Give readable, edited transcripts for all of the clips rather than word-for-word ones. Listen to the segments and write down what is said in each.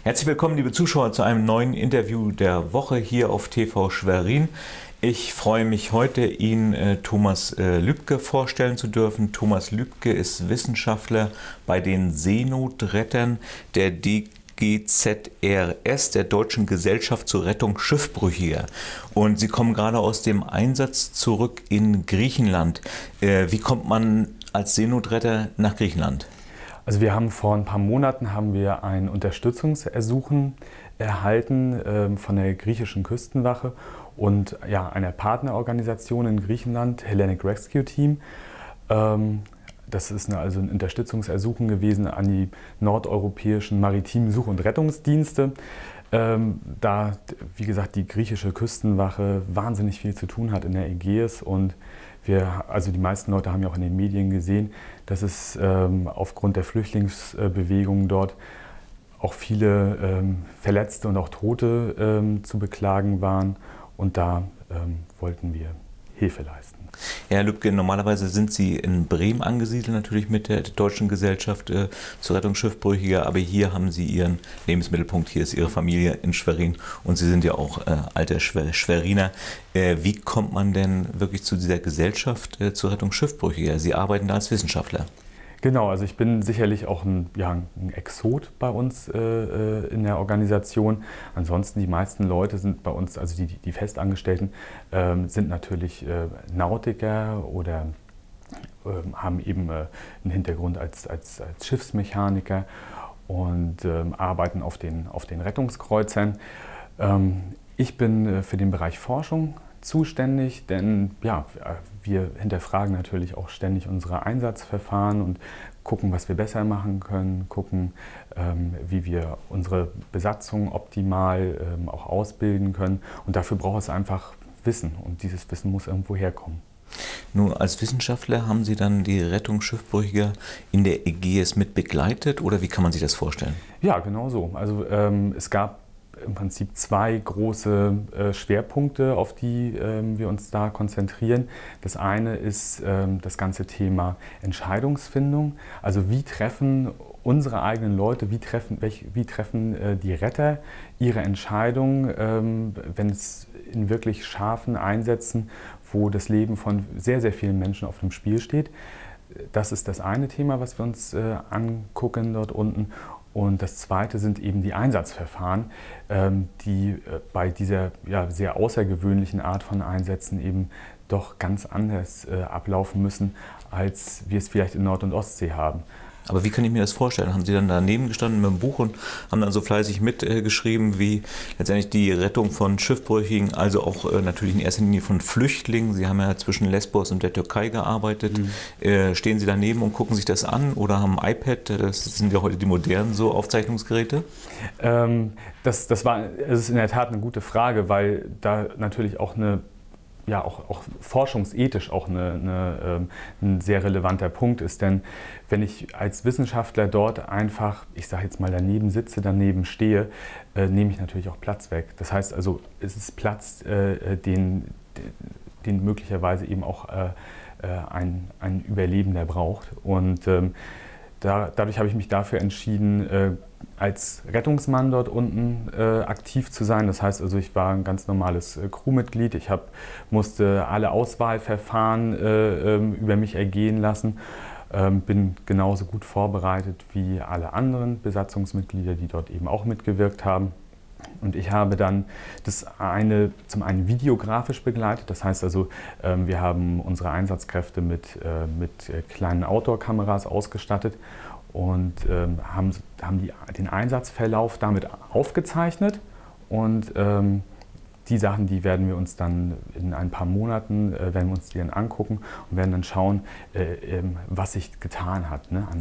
Herzlich willkommen, liebe Zuschauer, zu einem neuen Interview der Woche hier auf TV Schwerin. Ich freue mich heute, Ihnen Thomas Lübke vorstellen zu dürfen. Thomas Lübke ist Wissenschaftler bei den Seenotrettern der DGZRS, der Deutschen Gesellschaft zur Rettung Schiffbrüchiger. Und Sie kommen gerade aus dem Einsatz zurück in Griechenland. Wie kommt man als Seenotretter nach Griechenland? Also wir haben vor ein paar Monaten ein Unterstützungsersuchen erhalten von der griechischen Küstenwache und einer Partnerorganisation in Griechenland, Hellenic Rescue Team. Das ist also ein Unterstützungsersuchen gewesen an die nordeuropäischen maritimen Such- und Rettungsdienste. Da, wie gesagt, die griechische Küstenwache wahnsinnig viel zu tun hat in der Ägäis und die meisten Leute haben ja auch in den Medien gesehen, dass es aufgrund der Flüchtlingsbewegungen dort auch viele Verletzte und auch Tote zu beklagen waren. Und da wollten wir Hilfe leisten. Herr Lübke, normalerweise sind Sie in Bremen angesiedelt, natürlich mit der Deutschen Gesellschaft zur Rettung Schiffbrüchiger, aber hier haben Sie Ihren Lebensmittelpunkt, hier ist Ihre Familie in Schwerin und Sie sind ja auch alter Schweriner. Wie kommt man denn wirklich zu dieser Gesellschaft zur Rettung Schiffbrüchiger? Sie arbeiten da als Wissenschaftler. Genau, also ich bin sicherlich auch ein Exot bei uns in der Organisation. Ansonsten die meisten Leute sind bei uns, also die Festangestellten, sind natürlich Nautiker oder haben eben einen Hintergrund als Schiffsmechaniker und arbeiten auf den Rettungskreuzern. Ich bin für den Bereich Forschung zuständig, denn wir hinterfragen natürlich auch ständig unsere Einsatzverfahren und gucken, was wir besser machen können, gucken, wie wir unsere Besatzung optimal auch ausbilden können. Und dafür braucht es einfach Wissen und dieses Wissen muss irgendwo herkommen. Nun, als Wissenschaftler haben Sie dann die Rettung Schiffbrüchiger in der Ägäis mit begleitet oder wie kann man sich das vorstellen? Ja, genau so. Also es gab im Prinzip zwei große Schwerpunkte, auf die wir uns da konzentrieren. Das eine ist das ganze Thema Entscheidungsfindung. Also wie treffen unsere eigenen Leute, wie treffen die Retter ihre Entscheidung, wenn es in wirklich scharfen Einsätzen, wo das Leben von sehr, sehr vielen Menschen auf dem Spiel steht. Das ist das eine Thema, was wir uns angucken dort unten. Und das zweite sind eben die Einsatzverfahren, die bei dieser sehr außergewöhnlichen Art von Einsätzen eben doch ganz anders ablaufen müssen, als wir es vielleicht in Nord- und Ostsee haben. Aber wie kann ich mir das vorstellen? Haben Sie dann daneben gestanden mit dem Buch und haben dann so fleißig mitgeschrieben, wie letztendlich die Rettung von Schiffbrüchigen, also auch natürlich in erster Linie von Flüchtlingen? Sie haben ja zwischen Lesbos und der Türkei gearbeitet. Stehen Sie daneben und gucken sich das an oder haben ein iPad? Das sind ja heute die modernen Aufzeichnungsgeräte. Das ist in der Tat eine gute Frage, weil da natürlich auch auch forschungsethisch auch ein sehr relevanter Punkt ist. Denn wenn ich als Wissenschaftler dort einfach, ich sage jetzt mal, daneben sitze, daneben stehe, nehme ich natürlich auch Platz weg. Das heißt also, es ist Platz, den möglicherweise eben auch ein Überlebender braucht. Und dadurch habe ich mich dafür entschieden, als Rettungsmann dort unten aktiv zu sein. Das heißt also, ich war ein ganz normales Crewmitglied. Ich musste alle Auswahlverfahren über mich ergehen lassen. Bin genauso gut vorbereitet wie alle anderen Besatzungsmitglieder, die dort eben auch mitgewirkt haben. Und ich habe dann zum einen videografisch begleitet. Das heißt also, wir haben unsere Einsatzkräfte mit kleinen Outdoor-Kameras ausgestattet und haben den Einsatzverlauf damit aufgezeichnet. Und die Sachen, die werden wir uns dann in ein paar Monaten angucken und werden dann schauen, was sich getan hat, ne?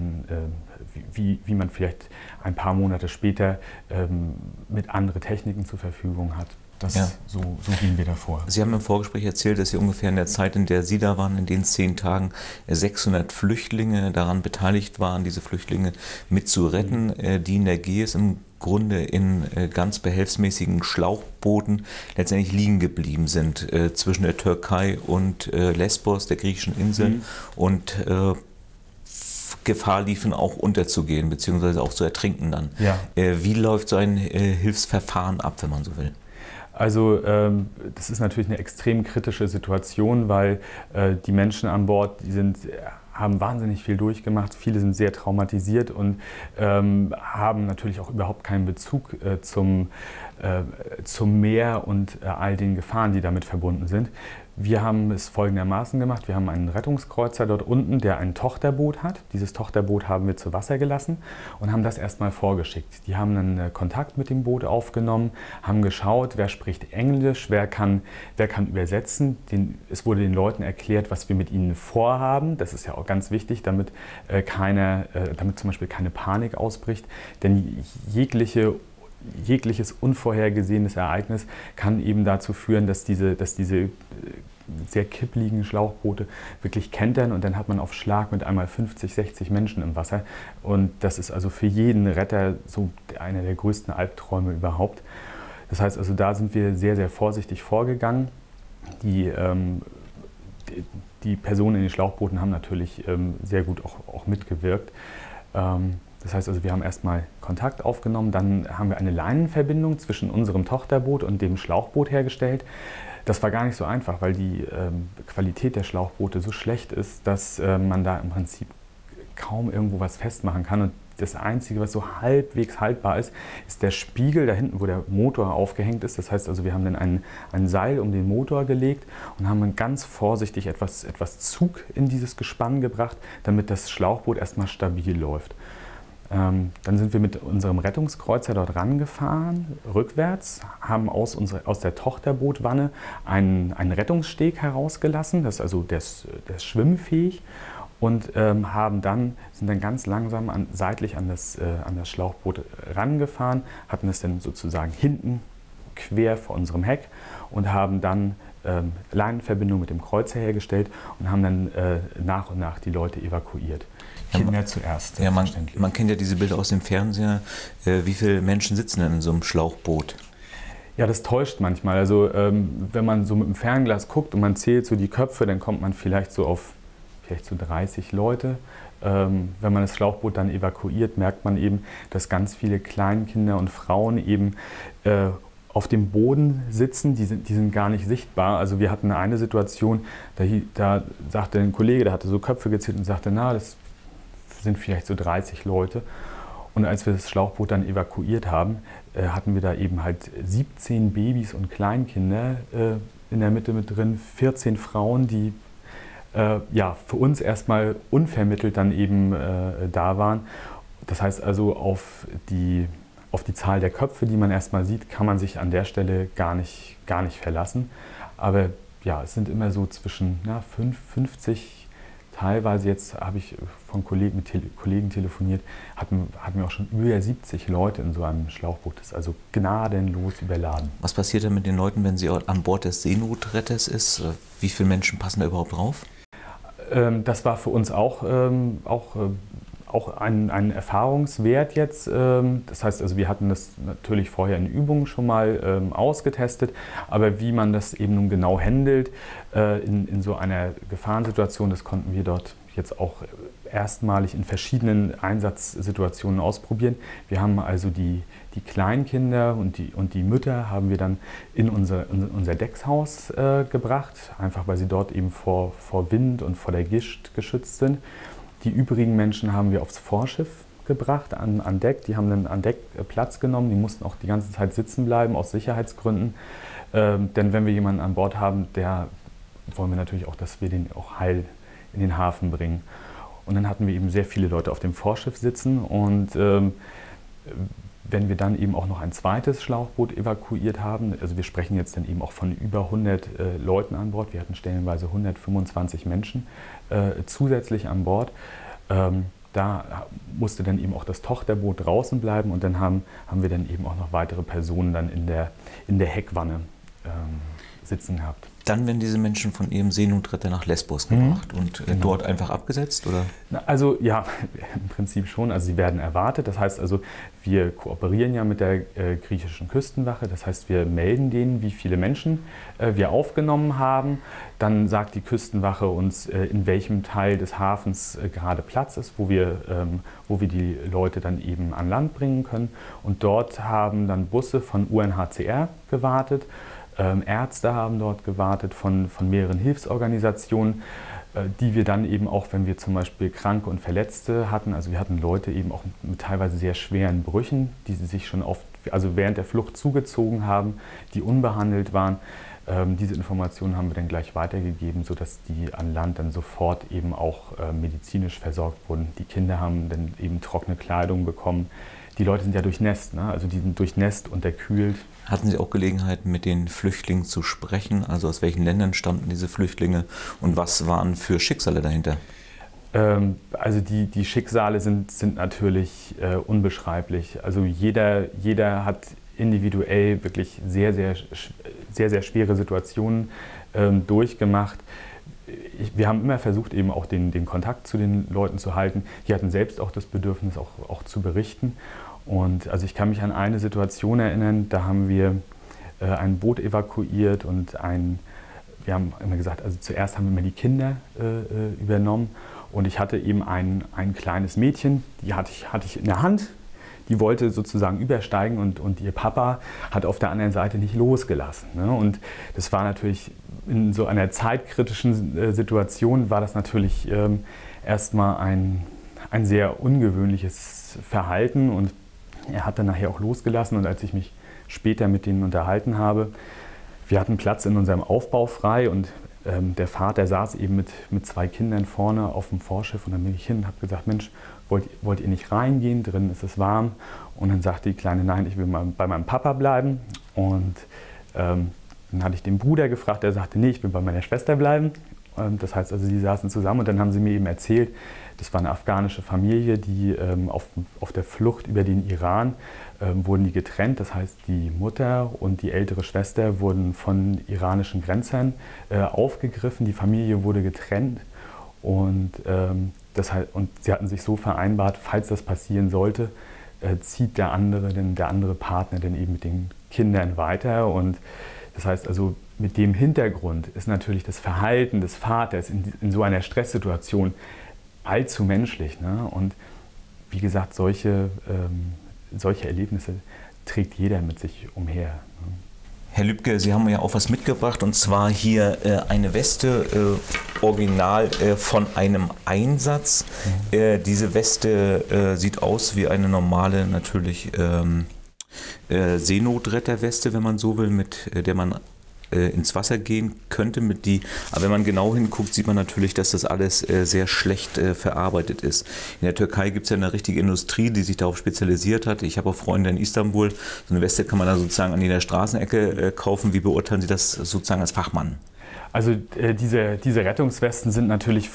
Wie man vielleicht ein paar Monate später mit anderen Techniken zur Verfügung hat. So gehen wir davor. Sie haben im Vorgespräch erzählt, dass Sie ungefähr in der Zeit, in der Sie da waren, in den 10 Tagen 600 Flüchtlinge daran beteiligt waren, diese Flüchtlinge mit zu retten, die in der Ägäis im Grunde in ganz behelfsmäßigen Schlauchbooten letztendlich liegen geblieben sind zwischen der Türkei und Lesbos, der griechischen Insel. Und Gefahr liefen, auch unterzugehen, beziehungsweise auch zu ertrinken dann. Ja. Wie läuft so ein Hilfsverfahren ab, wenn man so will? Also das ist natürlich eine extrem kritische Situation, weil die Menschen an Bord, haben wahnsinnig viel durchgemacht, viele sind sehr traumatisiert und haben natürlich auch überhaupt keinen Bezug zum Meer und all den Gefahren, die damit verbunden sind. Wir haben es folgendermaßen gemacht: Wir haben einen Rettungskreuzer dort unten, der ein Tochterboot hat. Dieses Tochterboot haben wir zu Wasser gelassen und haben das erstmal vorgeschickt. Die haben dann Kontakt mit dem Boot aufgenommen, haben geschaut, wer spricht Englisch, wer kann übersetzen. Es wurde den Leuten erklärt, was wir mit ihnen vorhaben. Das ist ja auch ganz wichtig, damit zum Beispiel keine Panik ausbricht. Denn jegliches unvorhergesehenes Ereignis kann eben dazu führen, dass diese sehr kippligen Schlauchboote wirklich kentern und dann hat man auf Schlag mit einmal 50, 60 Menschen im Wasser. Und das ist also für jeden Retter so einer der größten Albträume überhaupt. Das heißt also, da sind wir sehr, sehr vorsichtig vorgegangen. Die Personen in den Schlauchbooten haben natürlich sehr gut auch mitgewirkt. Das heißt also, wir haben erstmal Kontakt aufgenommen, dann haben wir eine Leinenverbindung zwischen unserem Tochterboot und dem Schlauchboot hergestellt. Das war gar nicht so einfach, weil die Qualität der Schlauchboote so schlecht ist, dass man da im Prinzip kaum irgendwo was festmachen kann. Und das Einzige, was so halbwegs haltbar ist, ist der Spiegel da hinten, wo der Motor aufgehängt ist. Das heißt also, wir haben dann ein Seil um den Motor gelegt und haben dann ganz vorsichtig etwas Zug in dieses Gespann gebracht, damit das Schlauchboot erstmal stabil läuft. Dann sind wir mit unserem Rettungskreuzer dort rangefahren, rückwärts, haben aus der Tochterbootwanne einen Rettungssteg herausgelassen, das ist also der ist schwimmfähig, und sind dann ganz langsam seitlich an das Schlauchboot rangefahren, hatten es dann sozusagen hinten quer vor unserem Heck und haben dann Leinenverbindung mit dem Kreuzer hergestellt und haben dann nach und nach die Leute evakuiert. Kinder zuerst. Ja, man kennt ja diese Bilder aus dem Fernseher. Wie viele Menschen sitzen denn in so einem Schlauchboot? Ja, das täuscht manchmal. Also wenn man so mit dem Fernglas guckt und man zählt so die Köpfe, dann kommt man vielleicht so 30 Leute. Wenn man das Schlauchboot dann evakuiert, merkt man eben, dass ganz viele Kleinkinder und Frauen eben auf dem Boden sitzen, die sind gar nicht sichtbar. Also wir hatten eine Situation, da sagte ein Kollege, der hatte so Köpfe gezählt und sagte, das sind vielleicht so 30 Leute. Und als wir das Schlauchboot dann evakuiert haben, hatten wir da eben halt 17 Babys und Kleinkinder in der Mitte mit drin, 14 Frauen, die für uns erstmal unvermittelt dann eben da waren. Das heißt also, auf die Zahl der Köpfe, die man erstmal sieht, kann man sich an der Stelle gar nicht verlassen. Aber ja, es sind immer so zwischen 50, teilweise, jetzt habe ich von Kollegen telefoniert, hatten wir auch schon über 70 Leute in so einem Schlauchboot. Das ist also gnadenlos überladen. Was passiert denn mit den Leuten, wenn sie an Bord des Seenotretters ist? Wie viele Menschen passen da überhaupt drauf? Das war für uns auch ein Erfahrungswert jetzt. Das heißt also, wir hatten das natürlich vorher in Übungen schon mal ausgetestet, aber wie man das eben nun genau handelt in so einer Gefahrensituation, das konnten wir dort jetzt auch erstmalig in verschiedenen Einsatzsituationen ausprobieren. Wir haben also die Kleinkinder und die Mütter haben wir dann in unser Deckshaus gebracht, einfach weil sie dort eben vor Wind und vor der Gischt geschützt sind. Die übrigen Menschen haben wir aufs Vorschiff gebracht, an Deck. Die haben dann an Deck Platz genommen. Die mussten auch die ganze Zeit sitzen bleiben, aus Sicherheitsgründen. Denn wenn wir jemanden an Bord haben, wollen wir natürlich auch, dass wir den auch heil in den Hafen bringen. Und dann hatten wir eben sehr viele Leute auf dem Vorschiff sitzen. Und wenn wir dann eben auch noch ein zweites Schlauchboot evakuiert haben, also wir sprechen jetzt dann eben auch von über 100 Leuten an Bord, wir hatten stellenweise 125 Menschen zusätzlich an Bord, da musste dann eben auch das Tochterboot draußen bleiben und dann haben wir dann eben auch noch weitere Personen dann in der Heckwanne sitzen gehabt. Dann werden diese Menschen von ihrem Seenotretter nach Lesbos gebracht und dort einfach abgesetzt, oder? Also ja, im Prinzip schon. Also sie werden erwartet. Das heißt also, wir kooperieren ja mit der griechischen Küstenwache. Das heißt, wir melden denen, wie viele Menschen wir aufgenommen haben. Dann sagt die Küstenwache uns, in welchem Teil des Hafens gerade Platz ist, wo wir die Leute dann eben an Land bringen können. Und dort haben dann Busse von UNHCR gewartet. Ärzte haben dort gewartet von mehreren Hilfsorganisationen, die wir dann eben auch, wenn wir zum Beispiel Kranke und Verletzte hatten, also wir hatten Leute eben auch mit teilweise sehr schweren Brüchen, die sie sich schon oft, also während der Flucht zugezogen haben, die unbehandelt waren. Diese Informationen haben wir dann gleich weitergegeben, sodass die an Land dann sofort eben auch medizinisch versorgt wurden. Die Kinder haben dann eben trockene Kleidung bekommen. Die Leute sind ja durchnässt, ne? Also die sind durchnässt, unterkühlt. Hatten Sie auch Gelegenheit, mit den Flüchtlingen zu sprechen? Also aus welchen Ländern stammten diese Flüchtlinge und was waren für Schicksale dahinter? Also die Schicksale sind natürlich unbeschreiblich. Also jeder hat individuell wirklich sehr, sehr schwere Situationen durchgemacht. Wir haben immer versucht, eben auch den Kontakt zu den Leuten zu halten. Die hatten selbst auch das Bedürfnis, auch zu berichten. Und also ich kann mich an eine Situation erinnern, da haben wir ein Boot evakuiert und wir haben immer gesagt, also zuerst haben wir mal die Kinder übernommen und ich hatte eben ein kleines Mädchen, die hatte ich in der Hand, die wollte sozusagen übersteigen und ihr Papa hat auf der anderen Seite nicht losgelassen. Ne? Und das war natürlich in so einer zeitkritischen Situation, war das natürlich erstmal ein sehr ungewöhnliches Verhalten und er hat dann nachher auch losgelassen und als ich mich später mit denen unterhalten habe, wir hatten Platz in unserem Aufbau frei und der Vater saß eben mit 2 Kindern vorne auf dem Vorschiff und dann bin ich hin und habe gesagt, Mensch, wollt ihr nicht reingehen, drin ist es warm? Und dann sagte die Kleine, nein, ich will mal bei meinem Papa bleiben. Und dann hatte ich den Bruder gefragt, der sagte, nee, ich will bei meiner Schwester bleiben. Das heißt also, sie saßen zusammen und dann haben sie mir eben erzählt, das war eine afghanische Familie, die auf der Flucht über den Iran wurden die getrennt. Das heißt, die Mutter und die ältere Schwester wurden von iranischen Grenzern aufgegriffen. Die Familie wurde getrennt und sie hatten sich so vereinbart, falls das passieren sollte, zieht der andere Partner dann eben mit den Kindern weiter. Und das heißt also, mit dem Hintergrund ist natürlich das Verhalten des Vaters in so einer Stresssituation allzu menschlich. Ne? Und wie gesagt, solche Erlebnisse trägt jeder mit sich umher. Ne? Herr Lübke, Sie haben ja auch was mitgebracht und zwar hier eine Weste, original von einem Einsatz. Diese Weste sieht aus wie eine normale, natürlich Seenotretterweste, wenn man so will, mit der man ins Wasser gehen könnte. Aber wenn man genau hinguckt, sieht man natürlich, dass das alles sehr schlecht verarbeitet ist. In der Türkei gibt es ja eine richtige Industrie, die sich darauf spezialisiert hat. Ich habe auch Freunde in Istanbul. So eine Weste kann man da sozusagen an jeder Straßenecke kaufen. Wie beurteilen Sie das sozusagen als Fachmann? Also diese Rettungswesten sind natürlich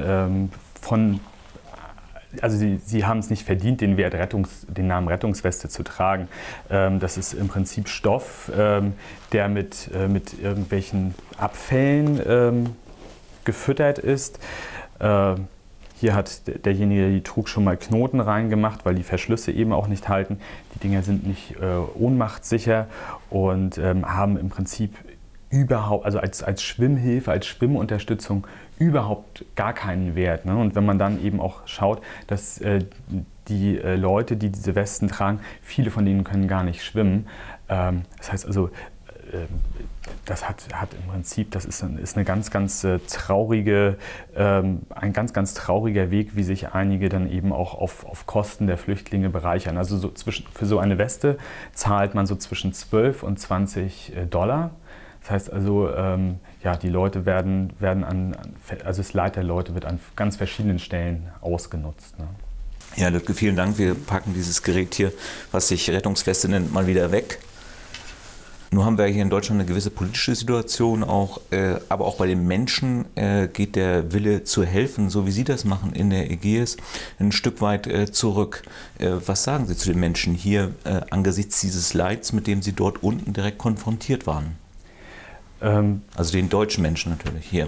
also sie haben es nicht verdient, den Namen Rettungsweste zu tragen. Das ist im Prinzip Stoff, der mit irgendwelchen Abfällen gefüttert ist. Hier hat derjenige, der die trug, schon mal Knoten reingemacht, weil die Verschlüsse eben auch nicht halten. Die Dinger sind nicht ohnmachtssicher und haben im Prinzip überhaupt, also als Schwimmhilfe, als Schwimmunterstützung überhaupt gar keinen Wert. Ne? Und wenn man dann eben auch schaut, dass die Leute, die diese Westen tragen, viele von denen können gar nicht schwimmen. Das heißt also, das hat im Prinzip, das ist eine ganz traurige, ein ganz trauriger Weg, wie sich einige dann eben auch auf Kosten der Flüchtlinge bereichern. Also für so eine Weste zahlt man so zwischen 12 und 20 $. Das heißt also, die Leute also das Leid der Leute wird an ganz verschiedenen Stellen ausgenutzt. Ne? Ja, Lübke, vielen Dank. Wir packen dieses Gerät hier, was sich Rettungsweste nennt, mal wieder weg. Nun haben wir hier in Deutschland eine gewisse politische Situation auch, aber auch bei den Menschen geht der Wille zu helfen, so wie Sie das machen in der Ägäis, ein Stück weit zurück. Was sagen Sie zu den Menschen hier angesichts dieses Leids, mit dem Sie dort unten direkt konfrontiert waren? Also den deutschen Menschen natürlich hier.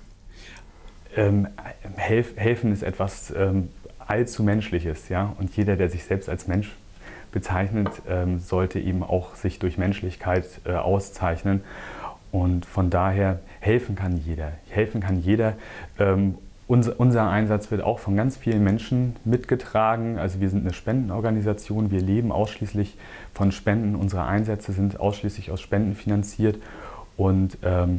Helfen ist etwas allzu Menschliches, ja? Und jeder, der sich selbst als Mensch bezeichnet, sollte eben auch sich durch Menschlichkeit auszeichnen. Und von daher helfen kann jeder. Helfen kann jeder. Unser Einsatz wird auch von ganz vielen Menschen mitgetragen. Also wir sind eine Spendenorganisation, wir leben ausschließlich von Spenden. Unsere Einsätze sind ausschließlich aus Spenden finanziert. Und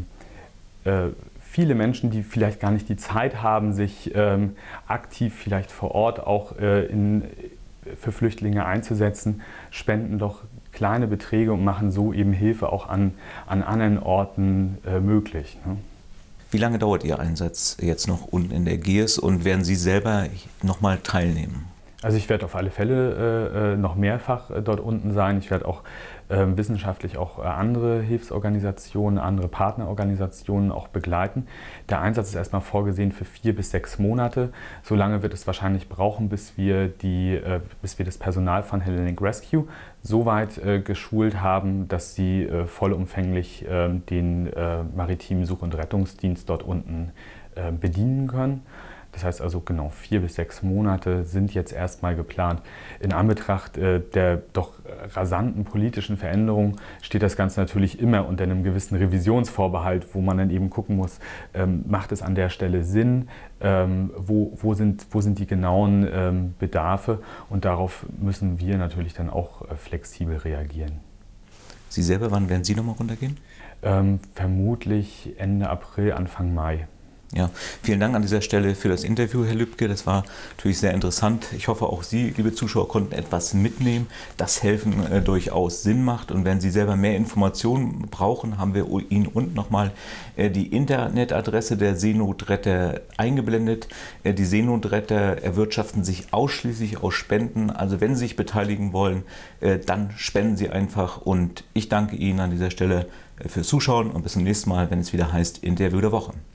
viele Menschen, die vielleicht gar nicht die Zeit haben, sich aktiv vielleicht vor Ort auch für Flüchtlinge einzusetzen, spenden doch kleine Beträge und machen so eben Hilfe auch an anderen Orten möglich. Ne? Wie lange dauert Ihr Einsatz jetzt noch unten in der GIES und werden Sie selber nochmal teilnehmen? Also ich werde auf alle Fälle noch mehrfach dort unten sein. Ich werde auch wissenschaftlich auch andere Hilfsorganisationen, andere Partnerorganisationen auch begleiten. Der Einsatz ist erstmal vorgesehen für 4 bis 6 Monate. So lange wird es wahrscheinlich brauchen, bis wir das Personal von Hellenic Rescue so weit geschult haben, dass sie vollumfänglich den maritimen Such- und Rettungsdienst dort unten bedienen können. Das heißt also genau 4 bis 6 Monate sind jetzt erstmal geplant. In Anbetracht der doch rasanten politischen Veränderungen steht das Ganze natürlich immer unter einem gewissen Revisionsvorbehalt, wo man dann eben gucken muss, macht es an der Stelle Sinn, wo sind die genauen Bedarfe, und darauf müssen wir natürlich dann auch flexibel reagieren. Sie selber, wann werden Sie nochmal runtergehen? Vermutlich Ende April, Anfang Mai. Ja, vielen Dank an dieser Stelle für das Interview, Herr Lübke. Das war natürlich sehr interessant. Ich hoffe, auch Sie, liebe Zuschauer, konnten etwas mitnehmen, dass Helfen durchaus Sinn macht. Und wenn Sie selber mehr Informationen brauchen, haben wir Ihnen unten nochmal die Internetadresse der Seenotretter eingeblendet. Die Seenotretter erwirtschaften sich ausschließlich aus Spenden. Also wenn Sie sich beteiligen wollen, dann spenden Sie einfach. Und ich danke Ihnen an dieser Stelle fürs Zuschauen und bis zum nächsten Mal, wenn es wieder heißt Interview der Woche.